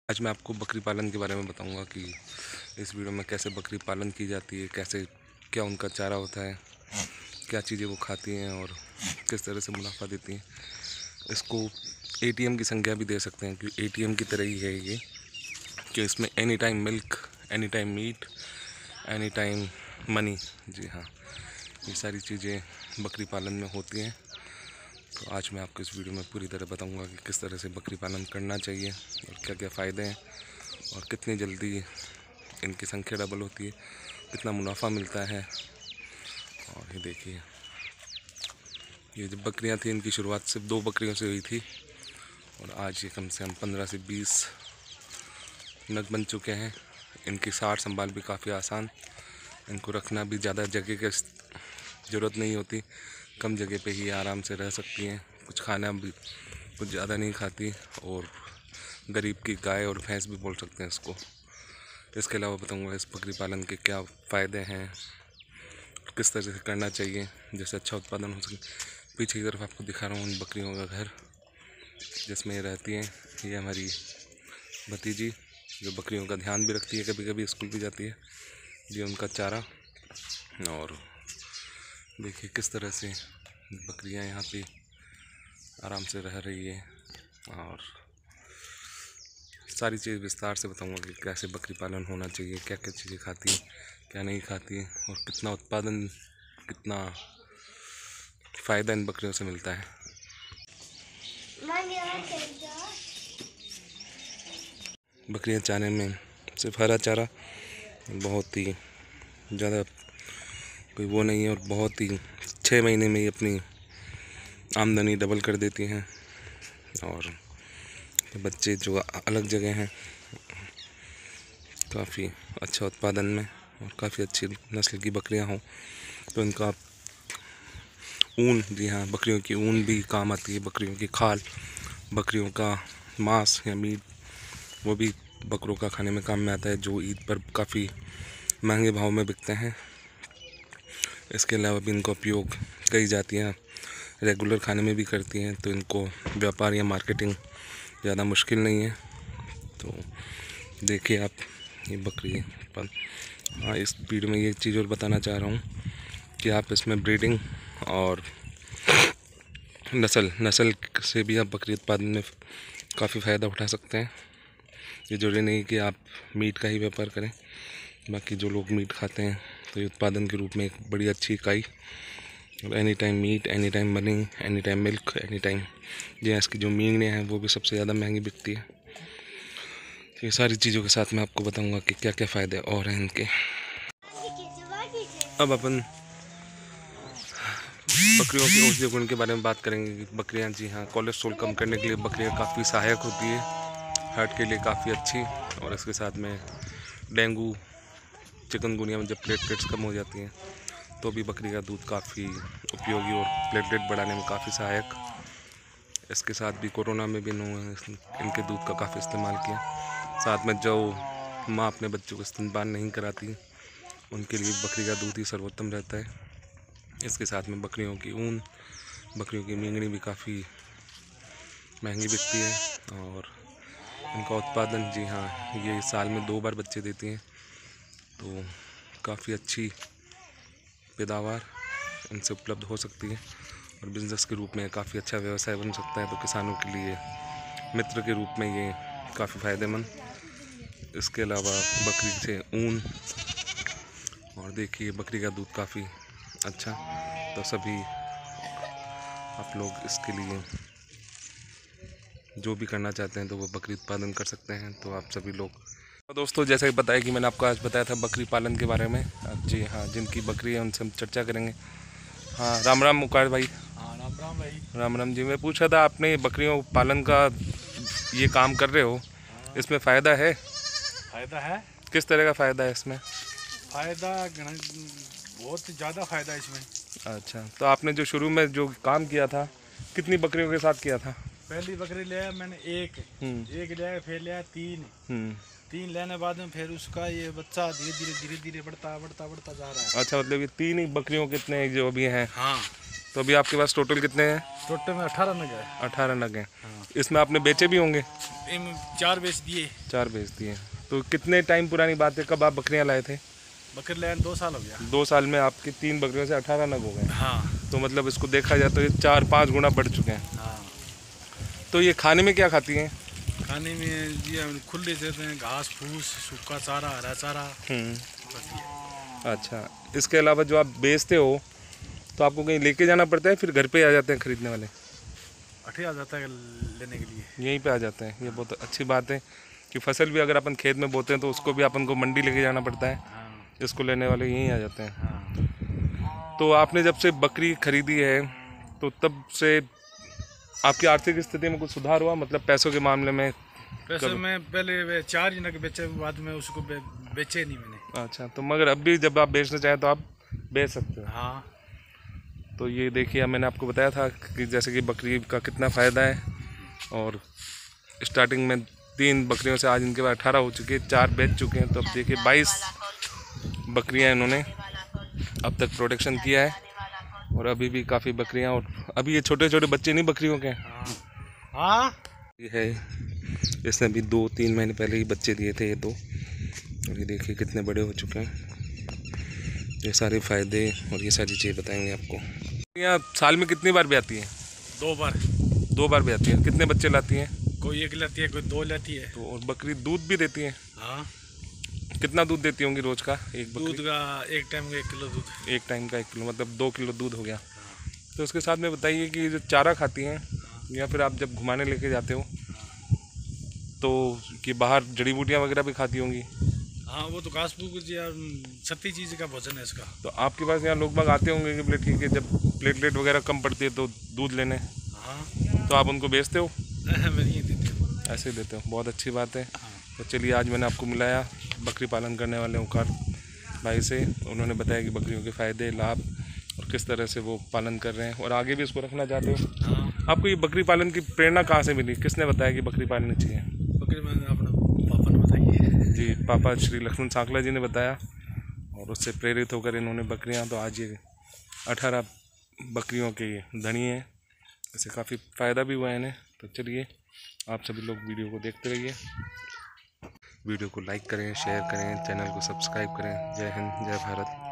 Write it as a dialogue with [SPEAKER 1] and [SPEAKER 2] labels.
[SPEAKER 1] आज मैं आपको बकरी पालन के बारे में बताऊंगा कि इस वीडियो में कैसे बकरी पालन की जाती है, कैसे क्या उनका चारा होता है, क्या चीज़ें वो खाती हैं और किस तरह से मुनाफा देती हैं। इसको एटीएम की संज्ञा भी दे सकते हैं कि एटीएम की तरह ही है ये, कि इसमें any time milk, any time meat, any time money. जी हाँ, ये सारी चीज़ें बकरी पालन में होती हैं। तो आज मैं आपको इस वीडियो में पूरी तरह बताऊंगा कि किस तरह से बकरी पालन करना चाहिए और क्या क्या फ़ायदे हैं और कितनी जल्दी इनकी संख्या डबल होती है, कितना मुनाफा मिलता है। और ये देखिए, ये जब बकरियां थी इनकी शुरुआत सिर्फ 2 बकरियों से हुई थी और आज ये कम से कम 15 से 20 नग बन चुके हैं। इनकी सार संभाल भी काफ़ी आसान, इनको रखना भी ज़्यादा जगह की ज़रूरत नहीं होती, कम जगह पे ही आराम से रह सकती हैं। कुछ खाना भी कुछ ज़्यादा नहीं खाती और गरीब की गाय और भैंस भी बोल सकते हैं इसको। इसके अलावा बताऊंगा इस बकरी पालन के क्या फ़ायदे हैं, किस तरह से करना चाहिए जिससे अच्छा उत्पादन हो सके। पीछे की तरफ आपको दिखा रहा हूँ उन बकरियों का घर जिसमें ये रहती हैं। ये हमारी भतीजी जो बकरियों का ध्यान भी रखती है, कभी कभी स्कूल भी जाती है। ये उनका चारा। और देखिए किस तरह से बकरियां यहाँ पे आराम से रह रही है और सारी चीज़ विस्तार से बताऊंगा कि कैसे बकरी पालन होना चाहिए, क्या क्या चीज़ें खाती है, क्या नहीं खाती और कितना उत्पादन, कितना फ़ायदा इन बकरियों से मिलता है। बकरियां चारे में सिर्फ हरा चारा, बहुत ही ज़्यादा कोई वो नहीं है और बहुत ही 6 महीने में ही अपनी आमदनी डबल कर देती हैं। और बच्चे जो अलग जगह हैं काफ़ी अच्छा उत्पादन में और काफ़ी अच्छी नस्ल की बकरियां हों तो इनका ऊन, जी हाँ, बकरियों की ऊन भी काम आती है। बकरियों की खाल, बकरियों का मांस या मीट, वो भी बकरों का खाने में काम में आता है, जो ईद पर काफ़ी महंगे भाव में बिकते हैं। इसके अलावा भी इनका उपयोग कई जातियाँ रेगुलर खाने में भी करती हैं, तो इनको व्यापार या मार्केटिंग ज़्यादा मुश्किल नहीं है। तो देखिए आप ये बकरी पर। हाँ, इस वीडियो में ये चीज़ और बताना चाह रहा हूँ कि आप इसमें ब्रीडिंग और नस्ल से भी आप बकरी उत्पादन में काफ़ी फ़ायदा उठा सकते हैं। ये जरूरी नहीं कि आप मीट का ही व्यापार करें, बाकी जो लोग मीट खाते हैं तो ये उत्पादन के रूप में एक बड़ी अच्छी इकाई। Any time meat, any time money, any time milk, any time भैंस की जो मींगें हैं वो भी सबसे ज़्यादा महंगी बिकती है। तो ये सारी चीज़ों के साथ मैं आपको बताऊंगा कि क्या क्या फ़ायदे और हैं इनके। अब अपन बकरियों के औषधीय गुण के बारे में बात करेंगे कि बकरियां, जी हाँ, कोलेस्ट्रॉल कम करने के लिए बकरियां काफ़ी सहायक होती है, हार्ट के लिए काफ़ी अच्छी। और इसके साथ में डेंगू, चिकनगुनिया में जब प्लेटलेट्स कम हो जाती हैं तो भी बकरी का दूध काफ़ी उपयोगी और प्लेटलेट बढ़ाने में काफ़ी सहायक। इसके साथ भी कोरोना में भी इन्होंने इनके दूध का काफ़ी इस्तेमाल किया। साथ में जो माँ अपने बच्चों को स्तनपान नहीं कराती उनके लिए बकरी का दूध ही सर्वोत्तम रहता है। इसके साथ में बकरियों की ऊन, बकरियों की मींगनी भी काफ़ी महंगी बिकती है और इनका उत्पादन, जी हाँ, ये साल में 2 बार बच्चे देती हैं, तो काफ़ी अच्छी पैदावार इनसे उपलब्ध हो सकती है और बिज़नेस के रूप में काफ़ी अच्छा व्यवसाय बन सकता है। तो किसानों के लिए मित्र के रूप में ये काफ़ी फ़ायदेमंद। इसके अलावा बकरी से ऊन और देखिए बकरी का दूध काफ़ी अच्छा। तो सभी आप लोग इसके लिए जो भी करना चाहते हैं तो वो बकरी उत्पादन कर सकते हैं। तो आप सभी लोग, तो दोस्तों, जैसा कि बताया कि मैंने आपको आज बताया था बकरी पालन के बारे में। जी हाँ, जिनकी बकरी है उनसे हम चर्चा करेंगे। हाँ, राम राम मुकार भाई।
[SPEAKER 2] हाँ, राम राम भाई।
[SPEAKER 1] राम राम जी। मैं पूछा था, आपने बकरियों पालन का ये काम कर रहे हो,
[SPEAKER 2] हाँ,
[SPEAKER 1] इसमें फ़ायदा है?
[SPEAKER 2] फायदा है।
[SPEAKER 1] किस तरह का फ़ायदा है इसमें?
[SPEAKER 2] फायदा बहुत ज़्यादा फायदा है इसमें।
[SPEAKER 1] अच्छा, तो आपने जो शुरू में जो काम किया था, कितनी बकरियों के साथ किया था?
[SPEAKER 2] पहली बकरी लिया मैंने एक लिया, फिर लिया
[SPEAKER 1] हम्म।
[SPEAKER 2] तीन लेने बाद में फिर उसका ये बच्चा धीरे धीरे बढ़ता बढ़ता बढ़ता जा रहा है।
[SPEAKER 1] अच्छा, मतलब ये 3 ही बकरियों कितने जो अभी हैं?
[SPEAKER 2] हाँ।
[SPEAKER 1] तो अभी आपके पास टोटल कितने हैं?
[SPEAKER 2] टोटल में 18 नग है।
[SPEAKER 1] 18 नग हैं।
[SPEAKER 2] हाँ।
[SPEAKER 1] इसमें आपने बेचे भी होंगे?
[SPEAKER 2] 4 बेच दिए।
[SPEAKER 1] 4 बेच दिए। तो कितने टाइम पुरानी बात है, कब आप बकरियां लाए थे?
[SPEAKER 2] बकरी लाइन 2 साल हो गया।
[SPEAKER 1] 2 साल में आपकी 3 बकरियों से 18 नग हो गए।
[SPEAKER 2] हाँ।
[SPEAKER 1] तो मतलब इसको देखा जाए तो ये 4-5 गुना बढ़ चुके हैं।
[SPEAKER 2] हाँ।
[SPEAKER 1] तो ये खाने में क्या खाती हैं?
[SPEAKER 2] खाने में ये खुले देते हैं, घास फूस, सूखा चारा, हरा चारा।
[SPEAKER 1] अच्छा, इसके अलावा जो आप बेचते हो तो आपको कहीं लेके जाना पड़ता है, फिर घर पे आ जाते हैं खरीदने वाले?
[SPEAKER 2] अठे आ जाता है लेने के लिए।
[SPEAKER 1] यहीं पे आ जाते हैं। ये बहुत अच्छी बात है कि फसल भी अगर अपन खेत में बोते हैं तो उसको भी अपन को मंडी लेके जाना पड़ता है।
[SPEAKER 2] हाँ।
[SPEAKER 1] इसको लेने वाले यहीं आ जाते हैं।
[SPEAKER 2] हाँ।
[SPEAKER 1] तो आपने जब से बकरी खरीदी है तो तब से आपकी आर्थिक स्थिति में कुछ सुधार हुआ, मतलब पैसों के मामले में?
[SPEAKER 2] पैसे में पहले 4 ही नग बेचे, बाद में उसको बेचे नहीं मैंने।
[SPEAKER 1] अच्छा, तो मगर अब भी जब आप बेचना चाहें तो आप बेच सकते हैं।
[SPEAKER 2] हाँ।
[SPEAKER 1] तो ये देखिए, मैंने आपको बताया था कि जैसे कि बकरी का कितना फ़ायदा है। और स्टार्टिंग में 3 बकरियों से आज इनके पास 18 हो चुके हैं, 4 बेच चुके हैं। तो अब देखिए 22 बकरियां इन्होंने अब तक प्रोडक्शन किया है। और अभी भी काफ़ी बकरियां, और अभी ये छोटे छोटे बच्चे नहीं बकरियों के।
[SPEAKER 2] हाँ।
[SPEAKER 1] ये है, इसने भी 2-3 महीने पहले ही बच्चे दिए थे ये 2। और ये देखिए कितने बड़े हो चुके हैं। ये सारे फ़ायदे और ये सारी चीज़ें बताएंगे आपको। यहाँ साल में कितनी बार ब्याती हैं?
[SPEAKER 2] 2 बार।
[SPEAKER 1] 2 बार ब्याती हैं। कितने बच्चे लाती हैं?
[SPEAKER 2] कोई 1 लाती है, कोई 2 लाती है।
[SPEAKER 1] तो और बकरी दूध भी देती है?
[SPEAKER 2] हाँ।
[SPEAKER 1] कितना दूध देती होंगी रोज का एक बकरी?
[SPEAKER 2] दूध का एक टाइम का 1 किलो दूध।
[SPEAKER 1] एक टाइम का 1 किलो, मतलब 2 किलो दूध हो गया। तो उसके साथ में बताइए कि जो चारा खाती हैं या फिर आप जब घुमाने लेके जाते हो तो कि बाहर जड़ी बूटियाँ वगैरह भी खाती होंगी?
[SPEAKER 2] हाँ, वो तो घास फूस या सत्ती चीज़ का भोजन है इसका।
[SPEAKER 1] तो आपके पास यहाँ लोग बाग आते होंगे कि बोले ठीक है, जब प्लेटलेट वगैरह कम पड़ती है तो दूध लेने,
[SPEAKER 2] हाँ।
[SPEAKER 1] तो आप उनको बेचते हो?
[SPEAKER 2] मैं नहीं देती हूँ।
[SPEAKER 1] ऐसे ही देते हो, बहुत अच्छी बात है। तो चलिए, आज मैंने आपको मिलाया बकरी पालन करने वाले ओंकार भाई से। उन्होंने बताया कि बकरियों के फ़ायदे, लाभ और किस तरह से वो पालन कर रहे हैं और आगे भी इसको रखना चाहते हो।
[SPEAKER 2] हाँ।
[SPEAKER 1] आपको ये बकरी पालन की प्रेरणा कहाँ से मिली? किसने बताया कि बकरी पालनी चाहिए?
[SPEAKER 2] बकरी मैंने अपने पापा ने बताई।
[SPEAKER 1] जी, पापा श्री लक्ष्मण सांकला जी ने बताया और उससे प्रेरित होकर इन्होंने बकरियां, तो आज ये 18 बकरियों के धनी हैं। इससे काफ़ी फ़ायदा भी हुआ है इन्हें। तो चलिए, आप सभी लोग वीडियो को देखते रहिए। वीडियो को लाइक करें, शेयर करें, चैनल को सब्सक्राइब करें। जय हिंद, जय भारत।